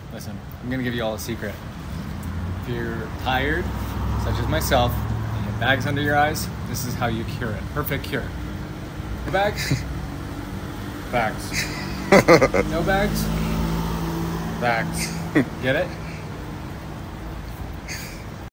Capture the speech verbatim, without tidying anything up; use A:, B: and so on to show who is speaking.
A: Listen, I'm gonna give you all a secret. If you're tired, such as myself, and you have bags under your eyes, this is how you cure it. Perfect cure. No bags?
B: Facts.
A: No bags?
B: Facts.
A: Get it?